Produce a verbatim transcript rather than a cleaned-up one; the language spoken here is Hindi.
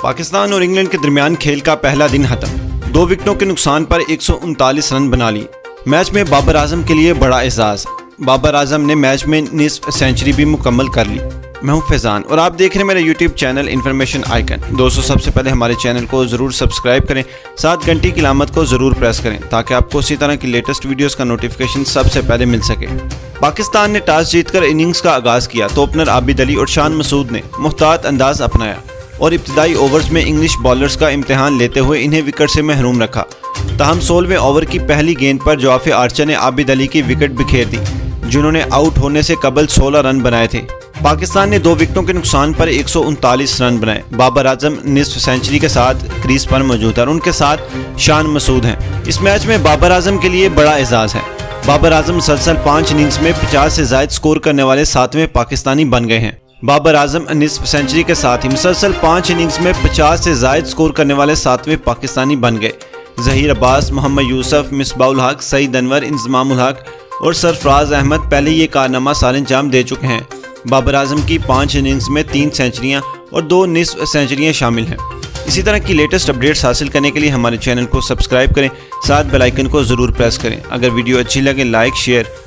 पाकिस्तान और इंग्लैंड के दरमियान खेल का पहला दिन खत्म। दो विकेटों के नुकसान पर एक सौ उनतालीस रन बना लिए। मैच में बाबर आजम के लिए बड़ा एजाज। बाबर आजम ने मैच में निस्फ सेंचुरी भी मुकम्मल कर ली। मैं हूं फैजान और आप देख रहे हैं मेरा यूट्यूब चैनल इन्फॉर्मेशन आइकन। दोस्तों, सबसे पहले हमारे चैनल को ज़रूर सब्सक्राइब करें, साथ घंटी की अलामत को ज़रूर प्रेस करें ताकि आपको इसी तरह की लेटेस्ट वीडियोस का नोटिफिकेशन सबसे पहले मिल सके। पाकिस्तान ने टॉस जीतकर इनिंग्स का आगाज़ किया तो ओपनर आबिद अली और शान मसूद ने मुहतात अंदाज अपनाया और इब्तिदाई ओवर्स में इंग्लिश बॉलर्स का इम्तिहान लेते हुए इन्हें विकेट से महरूम रखा। ताहम सोलहवें ओवर की पहली गेंद पर जोआफे आर्चर ने आबिद अली की विकेट बिखेर दी, जिन्होंने आउट होने से कबल सोलह रन बनाए थे। पाकिस्तान ने दो विकेटों के नुकसान पर एक सौ उनतालीस रन बनाए। बाबर आजम निस्फ सेंचुरी के साथ क्रीज पर मौजूद है और उनके साथ शान मसूद हैं। इस मैच में बाबर आजम के लिए बड़ा एजाज है। बाबर आजम मुसलसल पाँच इनिंग्स में पचास से ज्यादा स्कोर करने वाले सातवें पाकिस्तानी बन गए हैं। बाबर आजम निस्फ सेंचुरी के साथ ही मुसलसल पाँच इनिंग्स में पचास से ज्यादा स्कोर करने वाले सातवें पाकिस्तानी बन गए। जहीर अब्बास, मोहम्मद यूसुफ, मिसबाउल हक, सईद अनवर, इंजमामुल हक और सरफराज अहमद पहले ये कारनामा सारे अंजाम दे चुके हैं। बाबर आजम की पाँच इनिंग्स में तीन सेंचुरियां और दो निस्फ सेंचुरियां शामिल हैं। इसी तरह की लेटेस्ट अपडेट्स हासिल करने के लिए हमारे चैनल को सब्सक्राइब करें, साथ बेल आइकन को ज़रूर प्रेस करें। अगर वीडियो अच्छी लगे लाइक शेयर